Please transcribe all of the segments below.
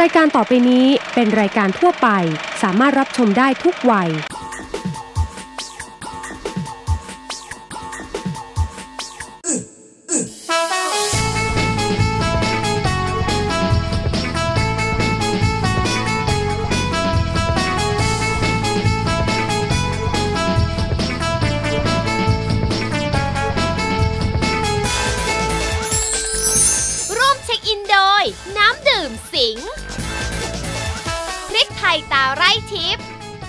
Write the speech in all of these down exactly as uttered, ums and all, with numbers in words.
รายการต่อไปนี้เป็นรายการทั่วไปสามารถรับชมได้ทุกวัยน้ำดื่มสิงพริกไทยตาไร่ทิพย์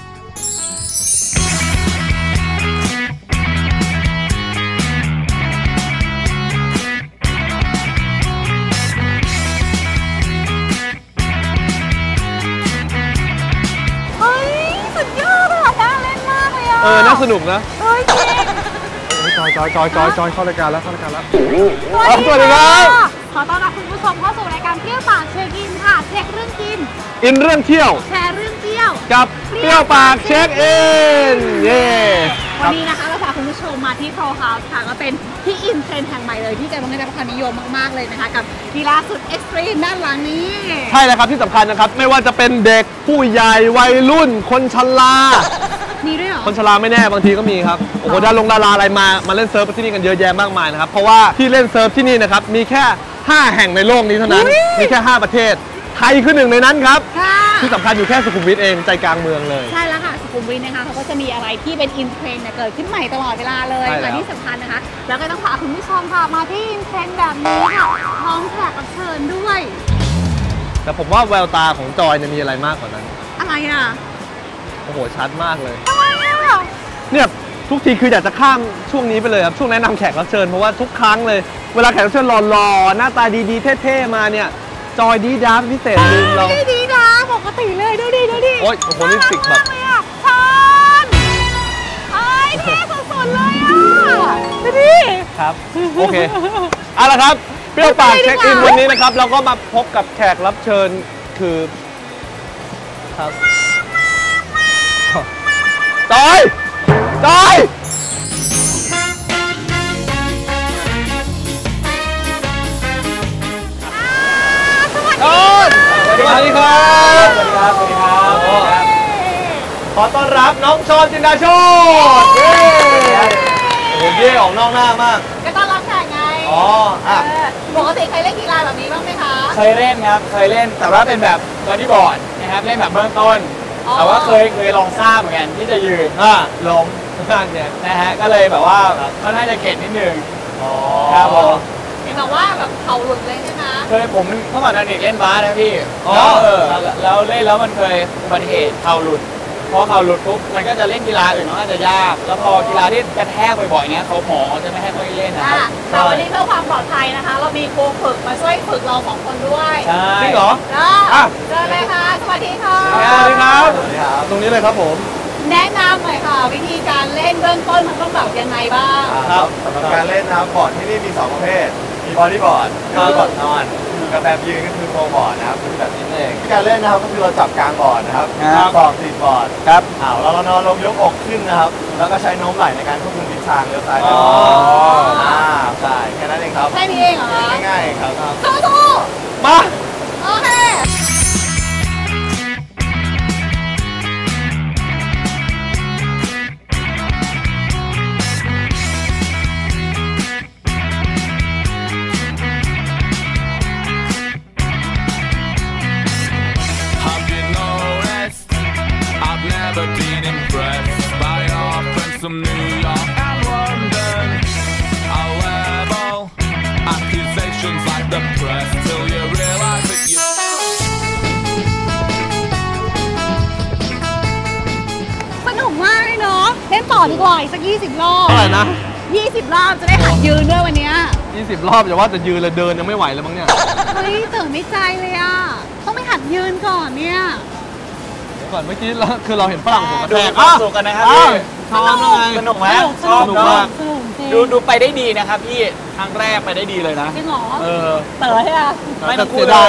เฮ้ยสุดยอดอ่ะน่าเล่นมากเลยอ่ะเออน่าสนุกนะเฮ้ยจอยจอยจอยจอยจอยเข้ารายการแล้วเข้ารายการแล้วสวัสดีครับขอต้อนรับคุณผู้ชมเข้าสู่รายการเที่ยวปากเช็คอินค่ะเช็คเรื่องกินอินเรื่องเที่ยวแชร์เรื่องเที่ยวกับเที่ยวปากเช็คอินเย้วันนี้นะคะเราพาคุณผู้ชมมาที่โปรเฮาส์ค่ะก็เป็นที่อินเทรนด์แห่งใหม่เลยที่จะต้องได้รับความนิยมมากๆเลยนะคะกับกีฬาสุดเอ็กซ์ตรีมด้านหลังนี้ใช่แล้วครับที่สำคัญนะครับไม่ว่าจะเป็นเด็กผู้ใหญ่วัยรุ่นคนชรามีด้วยเหรอคนชราไม่แน่บางทีก็มีครับโอ้โหดาราลงดาราอะไรมามาเล่นเซิร์ฟที่นี่กันเยอะแยะมากมายนะครับเพราะว่าที่เล่นเซิร์ฟที่นี่นะครับมีแค่ห้าแห่งในโลกนี้เท่านั้นมีแค่ห้าประเทศไทยคือหนึ่งในนั้นครับที่สำคัญอยู่แค่สุขุมวิทเองใจกลางเมืองเลยใช่แล้วค่ะสุขุมวิทนะคะเขาก็จะมีอะไรที่เป็นอินเทรนด์เกิดขึ้นใหม่ตลอดเวลาเลยและที่สำคัญนะคะแล้วก็ต้องพาคุณผู้ชมค่ะมาที่อินเทรนด์แบบนี้ค่ะพร้อมแขกรับเชิญด้วยแต่ผมว่าแววตาของจอยเนี่ยมีอะไรมากกว่านั้นอะไรอ่ะโอ้โหชัดมากเลยทำไมอ่ะเนี่ยทุกทีคืออยากจะข้ามช่วงนี้ไปเลยครับช่วงแนะนำแขกรับเชิญเพราะว่าทุกครั้งเลยเวลาแขกรับเชิญหล่อๆหน้าตาดีๆเท่ๆมาเนี่ยจอยดีดาพิเศษลืมเราดีดาปกติเลยดูดิดูดิโอ้ยโอ้โหลิปสติกแบบชอนไอ้เท่สุดๆเลยอ่ะดูดิครับโอเคเอาละครับเปรี้ยวปากเช็คอินวันนี้นะครับเราก็มาพบกับแขกรับเชิญคือครับจอยจอยสวัสดีครับสวัสดีครับสวัสดีครับขอต้อนรับน้องชอนจินดาโชติเย้โอ้โหเย่ออกนอกหน้ามากก็ต้อนรับแขกไงอ๋ออ่ะปกติเคยเล่นกีฬาแบบนี้บ้างไหมคะเคยเล่นครับเคยเล่นแต่ว่าเป็นแบบบอดี้บอร์ดนะครับเล่นแบบเบื้องต้นแต่ว่าเคยเคยลองทราบเหมือนกันที่จะยืนอ่ะล้มข้างเนี่ยนะฮะก็เลยแบบว่าก็น่าจะเข็ดนิดนึงอ๋อครับผมเห็นบอกว่าแบบเข่าหลุดเลยใช่ไหมเคยผมเมื่อก่อนเด็กเล่นบาสนะพี่อ๋อเออแล้วเล่นแล้วมันเคยอุบัติเหตุเข่าหลุดพอเข่าหลุดปุ๊บมันก็จะเล่นกีฬาอื่นมันก็จะยากแล้วพอกีฬาที่กระแทกบ่อยๆเนี้ยเขาหมอจะไม่ให้ค่อยเล่นนะครับแต่วันนี้เพื่อความปลอดภัยนะคะเรามีครูฝึกมาช่วยฝึกเราสองคนด้วยใช่จริงเหรออ่ะเจอเลยค่ะสวัสดีค่ะสวัสดีครับสวัสดีครับตรงนี้เลยครับผมแนะนำหน่อยค่ะวิธีการเล่นเบื้องต้นมันต้องแบบยังไงบ้างครับสำหรับการเล่นนะครับบอร์ดที่นี่มีสองประเภทมีบอดี้บอร์ดคือบอร์ดนอนกับแบบยืนก็คือโฟร์บอร์ดนะครับคือแบบนี้เองการเล่นนะครับก็คือเราจับกลางบอร์ดนะครับบอร์ดติดบอร์ดครับอ้าวเรานอนลงยกอกขึ้นนะครับแล้วก็ใช้โน้มไหล่ในการควบคุมทิศทางเลี้ยวซ้ายเลี้ยวขวาอ่าใช่แค่นั้นเองครับแค่นี้เองเหรอง่ายๆครับสู้ๆมาโอเค Some New York and London I'll level accusations like the press till you realize that you สนุกมากเลยเนาะเล่นต่อดีกว่าอีกสักยี่สิบรอบเท่าไหร่นะยี่สิบรอบจะได้หัดยืนด้วยวันนี้ยี่สิบรอบอย่าว่าจะยืนเลยเดินยังไม่ไหวแล้วมั้งเนี่ยเฮ้ยตื่นไม่ใจเลยอ่ะต้องไปหัดยืนก่อนเนี่ยก่อนเมื่อกี้เราคือเราเห็นฝรั่งผมกระแทกความสุขกันนะครับพี่ชอบยังไงสนุกไหมชอบมากดูดูไปได้ดีนะครับพี่ครั้งแรกไปได้ดีเลยนะจริงเหรอเออเต๋อใช่ไหมไม่ต้องเสียดาย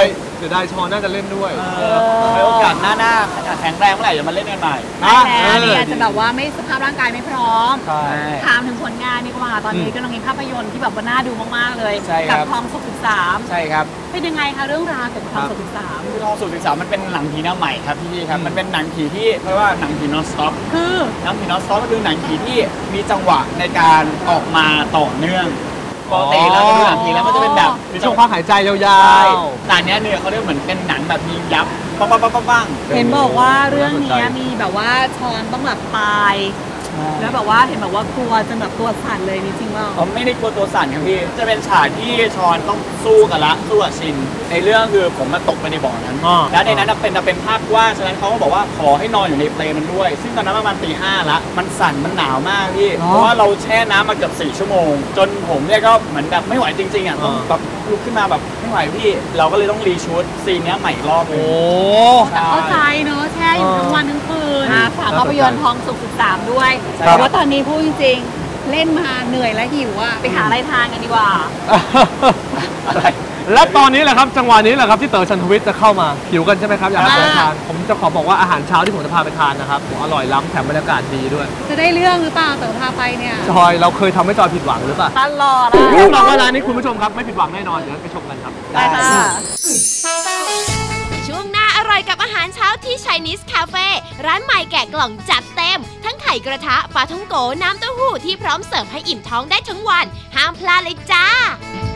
สียดายชอนน่าจะเล่นด้วยในโอกาสหน้าหน้าแข็งแรงเมื่อไหร่จะมาเล่นกันใหม่ได้แล้วนี่อาจจะแบบว่าไม่สภาพร่างกายไม่พร้อมใช่ถามถึงผลงานดีกว่าตอนนี้กำลังมีภาพยนตร์ที่แบบว่าน่าดูมากๆเลยใช่คกัรับทองสุขสิบสามใช่ครับเป็นยังไงคะเรื่องราวเกี่ยวกับทองสุขสิบสามคือทองสุกสิบสามมันเป็นหนังผีแนวใหม่ครับพี่ๆครับมันเป็นหนังผีที่เรียกว่าหนังผี non stop คือหนังผี non stop ก็คือหนังผีที่มีจังหวะในการออกมาต่อเนื่องปกติเราจะดูหนังผีแล้วมันจะเป็นแบบมีช่วงพักหายใจยาวใช่แต่อันเนี้ยเนี่ยเขาเรียกเหมือนเป็นหนังแบบมียับปังปังปังปังปังเห็นบอกว่าเรื่องนี้มีแบบว่าชอนต้องแบบตายแล้วแบบว่าเห็นแบบว่ากลัวจนแบบตัวสั่นเลยนี่จริงเปล่าผมไม่ได้กลัวตัวสั่นครับพี่จะเป็นฉากที่ชอนต้องสู้กันละสู้กับชินในเรื่องคือผมมาตกไปในบ่อนั้นแล้วในนั้นเป็นเป็นภาพกว้างฉะนั้นเขาก็บอกว่าขอให้นอนอยู่ในเปลมันด้วยซึ่งตอนนั้นประมาณตีห้าละมันสั่นมันหนาวมากพี่เพราะว่าเราแช่น้ำมาเกือบสี่ชั่วโมงจนผมเนี่ยก็เหมือนแบบไม่ไหวจริงๆอ่ะต้องแบบลุกขึ้นมาแบบไม่ไหวพี่เราก็เลยต้องรีชูดซีนเนี้ยใหม่อีกรอบนึงแต่เข้าใจเนอะแช่อยู่ทั้งวันทั้งคืนฝากภาพยนตร์ทองสุขสิบสามด้วยแต่ว่าตอนนี้พูดจริงๆเล่นมาเหนื่อยและหิวอ่ะไปหาอะไรทานกันดีกว่าอะไรและตอนนี้แหละครับจังหวะนี้แหละครับที่เต๋อชันทวิทย์จะเข้ามาหิวกันใช่ไหมครับอยากไปทานผมจะขอบอกว่าอาหารเช้าที่ผมจะพาไปทานนะครับอร่อยล้ำแถมบรรยากาศดีด้วยจะได้เรื่องหรือเปล่าเต๋อพาไปเนี่ยจอยเราเคยทำให้จอยผิดหวังหรือเปล่าตลอดรับรองว่าร้านนี้คุณผู้ชมครับไม่ผิดหวังแน่นอนเดี๋ยวไปชมกันครับได้ค่ะช่วงหน้าอร่อยกับอาหารเช้าที่ Chinese Cafe ร้านใหม่แกะกล่องจัดเต็ม ทั้งไข่กระทะปลาท่องโกน้ำเต้าหู้ที่พร้อมเสิร์ฟให้อิ่มท้องได้ทั้งวัน ห้ามพลาดเลยจ้า